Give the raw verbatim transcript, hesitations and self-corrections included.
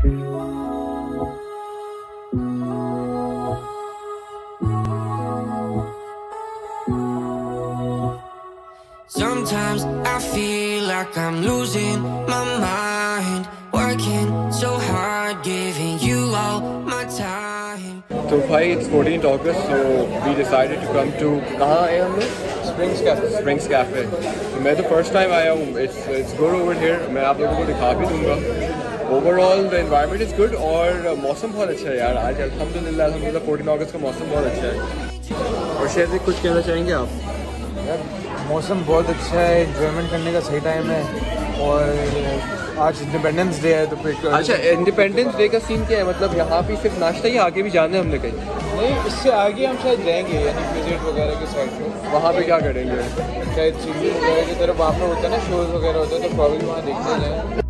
Sometimes I feel like I'm losing my mind, working so hard, giving you all my time. So भाई it's fourteenth August, so we decided to come to कहाँ आए हम लोग? Springs Cafe. Springs Cafe. तो मैं तो first time आया हूँ. It's it's good over here. मैं आप लोगों को दिखा भी दूँगा. Overall the environment is good और मौसम बहुत अच्छा है यार. आज अल्हम्दुलिल्लाह अल्हम्दुलिल्लाह fourteenth August का मौसम बहुत अच्छा है. और शेर कुछ कहना चाहेंगे आप? यार मौसम बहुत अच्छा है, एंजॉयमेंट करने का सही टाइम है. और आज इंडिपेंडेंस डे है तो फिर अच्छा इंडिपेंडेंस डे का सीन क्या है? मतलब यहाँ पे सिर्फ नाश्ता ही, आगे भी जाना है हमने कहीं? नहीं, इससे आगे हम शायद जाएंगे यानी विजिट वगैरह के साइड पे. वहाँ पे क्या करेंगे? शायद चिल्ली वगैरह की तरफ वहाँ पर होता है ना, शोज वगैरह होता है तो प्रॉब्लम वहाँ देखने जाए.